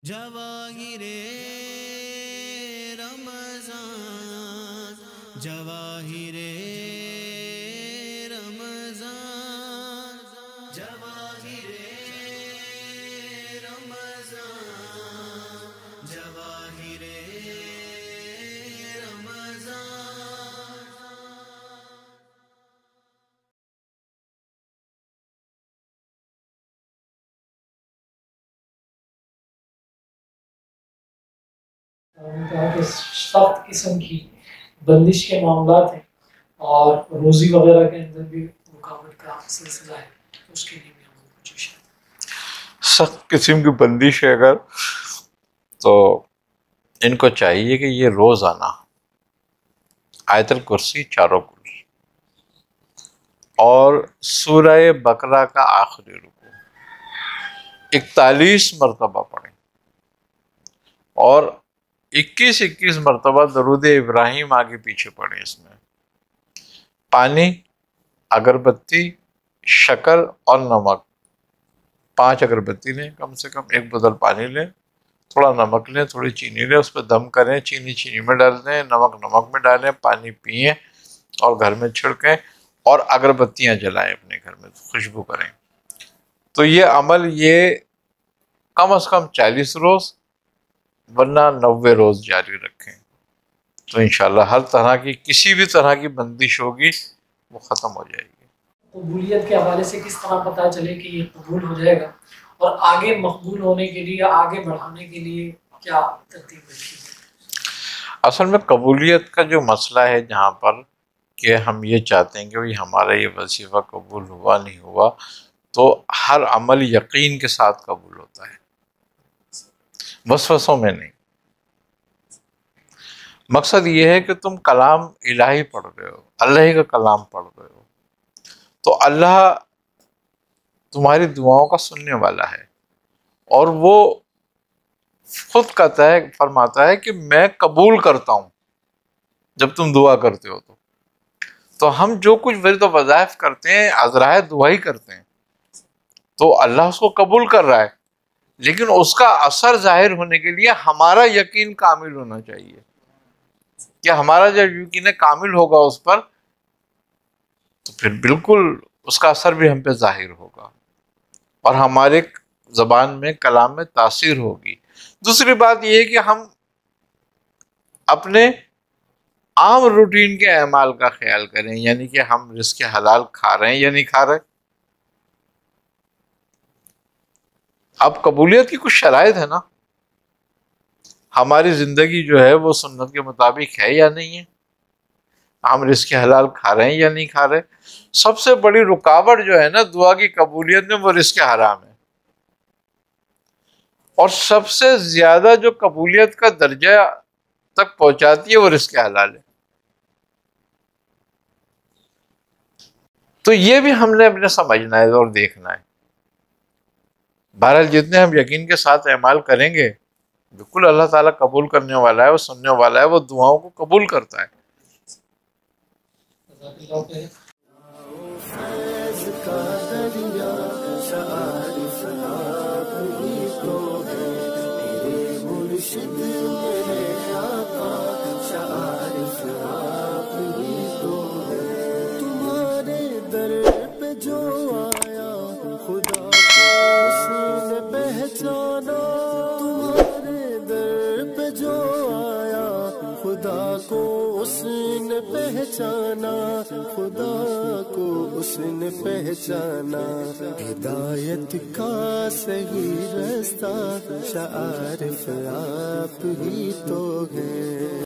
جواہر رمضان، جواہر رمضان، جواہر رمضان، جواہر رمضان۔ کہا کہ سخت قسم کی بندش کے معاملات ہیں اور روزی وغیرہ کے اندر بھی رکاوٹ کا سلسلہ ہے، اس کے لیے بھی ہم کوشش ہے۔ سخت قسم کی بندش ہے اگر تو ان کو چاہیے کہ یہ روزانہ آیت الکرسی چاروں کل اور سورہ بقرہ کا آخری رکوع 41 مرتبہ پڑھیں اور 21 مرتبہ درود ابراہیم آگے پیچھے پڑھیں۔ اس میں پانی، اگربتی، شکر اور نمک، 5 اگربتی لیں، کم سے کم 1 بوتل پانی لیں، تھوڑا نمک لیں، تھوڑی چینی لیں، اس پہ دم کریں، چینی میں ڈال دیں، نمک میں ڈالیں، پانی پئیں اور گھر میں چھڑکیں اور اگربتیاں جلائیں، اپنے گھر میں خوشبو کریں۔ تو یہ عمل یہ کم از کم 40 روز ورنہ 90 روز جاری رکھیں تو انشاءاللہ ہر طرح کی کسی بھی طرح کی بندش ہوگی وہ ختم ہو جائے گی۔ قبولیت کے حوالے سے کس طرح پتہ چلے کہ یہ قبول ہو جائے گا اور آگے مقبول ہونے کے لیے، آگے بڑھانے کے لیے کیا ترتیب رکھی ہے؟ اصل میں قبولیت کا جو مسئلہ ہے جہاں پر کہ ہم یہ چاہتے ہیں کہ ہمارا یہ وظیفہ قبول ہوا نہیں ہوا، تو ہر عمل یقین کے ساتھ قبول ہوتا ہے، وسوسوں میں نہیں۔ مقصد یہ ہے کہ تم کلام الہی پڑھ رہے ہو، اللہ کا کلام پڑھ رہے ہو، تو اللہ تمہاری دعاؤں کا سننے والا ہے اور وہ خود کہتا ہے، فرماتا ہے کہ میں قبول کرتا ہوں جب تم دعا کرتے ہو۔ تو ہم جو کچھ ورد و وظائف کرتے ہیں عذرائے دعا ہی کرتے ہیں، تو اللہ اس کو قبول کر رہا ہے، لیکن اس کا اثر ظاہر ہونے کے لیے ہمارا یقین کامل ہونا چاہیے کہ ہمارا جب یقین کامل ہوگا اس پر تو پھر بالکل اس کا اثر بھی ہم پہ ظاہر ہوگا اور ہمارے زبان میں کلام میں تاثیر ہوگی۔ دوسری بات یہ ہے کہ ہم اپنے عام روٹین کے اعمال کا خیال کریں، یعنی کہ ہم رزق حلال کھا رہے ہیں یا نہیں کھا رہے۔ اب قبولیت کی کچھ شرائط ہے نا، ہماری زندگی جو ہے وہ سنت کے مطابق ہے یا نہیں ہے، ہم رزق حلال کھا رہے ہیں یا نہیں کھا رہے۔ سب سے بڑی رکاوٹ جو ہے نا دعا کی قبولیت میں وہ رزق حرام ہے، اور سب سے زیادہ جو قبولیت کا درجہ تک پہنچاتی ہے وہ رزق حلال ہے۔ تو یہ بھی ہم نے اپنے سمجھنا ہے اور دیکھنا ہے۔ بہرحال جتنے ہم یقین کے ساتھ اعمال کریں گے بالکل اللہ تعالیٰ قبول کرنے والا ہے، وہ سننے والا ہے، وہ دعاؤں کو قبول کرتا ہے۔ تمہارے در پہ جو آیا خدا کو اس نے پہچانا، تمہارے در پہ جو آیا خدا کو اس نے پہچانا، خدا کو اس نے پہچانا۔ ہدایت کا صحیح راستہ شعارف آپ ہی تو ہے۔